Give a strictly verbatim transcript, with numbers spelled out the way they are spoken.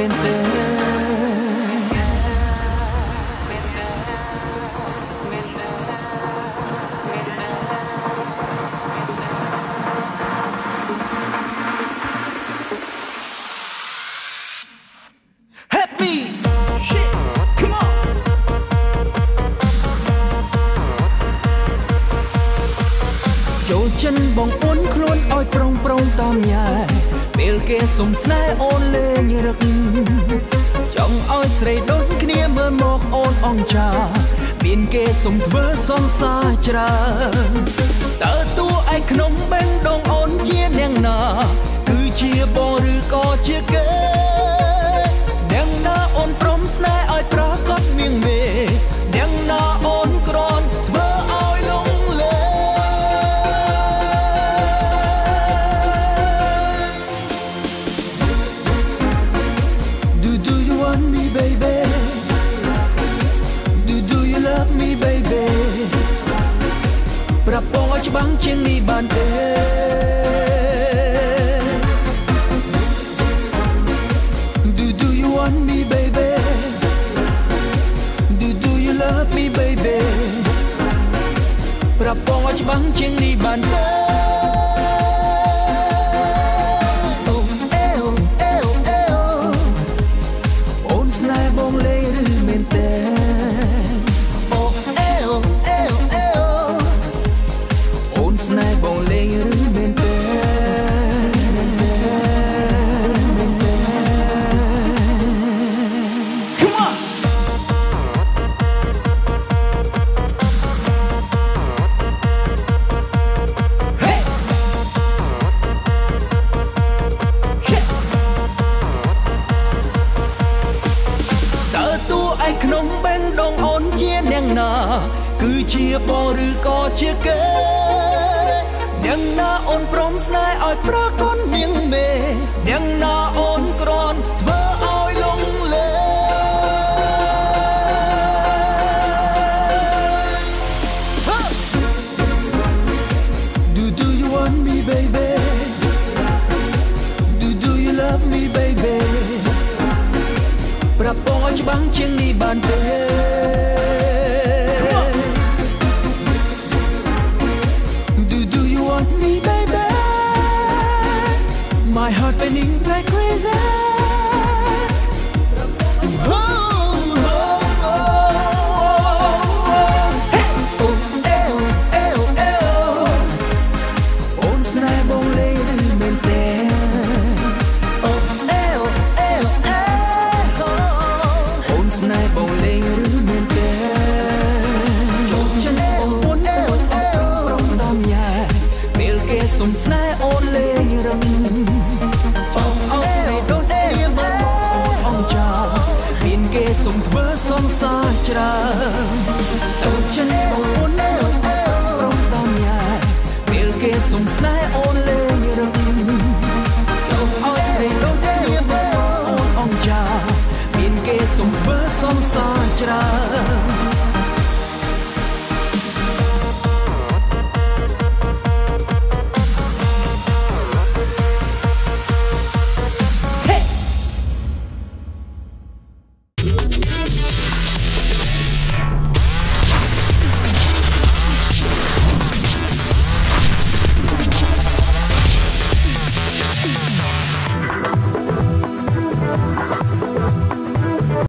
មែនទេចូលចិនបងអ៊ុនខ្លួនឲ្យប្រុងប្រុងតាមញ៉ែពេលគេសុំស្នេហ៍អូនលេងរឹកចង់ឲ្យស្រីដូចគ្នាមើលមកអូនអង្ចាមានគេសុំធ្វើសង្សារច្រើនតើតួឯក្នុងបេះដូងអូនជាអ្នកណាគឺជាបងឬក៏ជាគេអ្នកណាអូនព្រមស្នេហ៍ឲ្យប្រកបមៀងមេអ្នកណាអូនក្រន់ធ្វើឲ្យលងលេ Do do you want me baby Do do you love me baby ប្រាប់បងឲ្យច្បាស់ជាងនេះបានទេWant me baby Do do you love me baby ប្រាប់បងឲ្យច្បាស់ជាងនេះបានទេអូអេអូអេអូអេអូនស្នេហ៍បងលេងឬមែនទេអូអេអូអេអូអេអូនស្នេហ៍បងលេងឬមែនទេក្នុងបេះដូងអូនជាអ្នកណាគឺជាបងឬក៏ជាគេអ្នកណាអូនព្រមស្នេហ៍ឲ្យប្រកបមៀងមេអ្នកណាអូនក្រន់ធ្វើឲ្យលងលេ Do do you want me baby Do do you love me baby ប្រាប់បងឲ្យច្បាស់ជាងនេះបានទេ Do do you want me baby My heart beating like crazyសុំស្នេហ៍អូនលេងរឹងចង់ឲ្យស្រីដូចគ្នាមើលមកអូនអង្ចាមានគេសុំធ្វើសង្សារច្រើនទៅចិនបងអូនប្រំតាមញ៉ែពេលគេសុំស្នេហ៍អូនលេងរឹងចង់ឲ្យស្រីដូចគ្នាមើលមកអូនអង្ចាមានគេសុំធ្វើសង្សារច្រើន